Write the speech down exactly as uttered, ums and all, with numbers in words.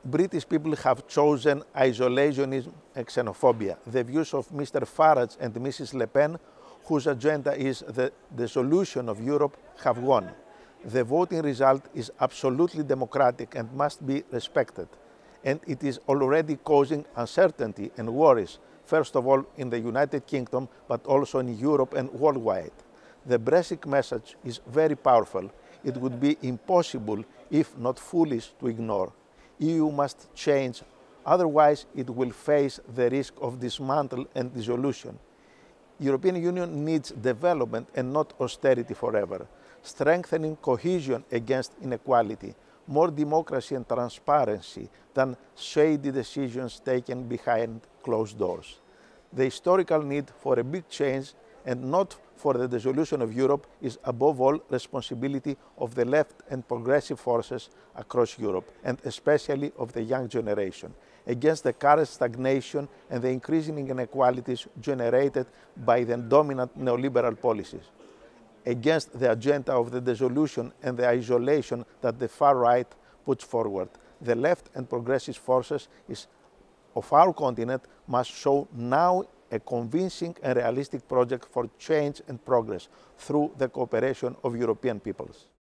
British people have chosen isolationism and xenophobia. The views of Mister Farage and Missus Le Pen, whose agenda is the, the solution of Europe, have won. The voting result is absolutely democratic and must be respected. And it is already causing uncertainty and worries, first of all in the United Kingdom, but also in Europe and worldwide. The Brexit message is very powerful. It would be impossible, if not foolish, to ignore. E U must change, otherwise it will face the risk of dismantle and dissolution. European Union needs development and not austerity forever, strengthening cohesion against inequality, more democracy and transparency than shady decisions taken behind closed doors. The historical need for a big change and not for the dissolution of Europe is above all responsibility of the left and progressive forces across Europe, and especially of the young generation, against the current stagnation and the increasing inequalities generated by the dominant neoliberal policies, against the agenda of the dissolution and the isolation that the far right puts forward. The left and progressive forces is, of our continent must show now a convincing and realistic project for change and progress through the cooperation of European peoples.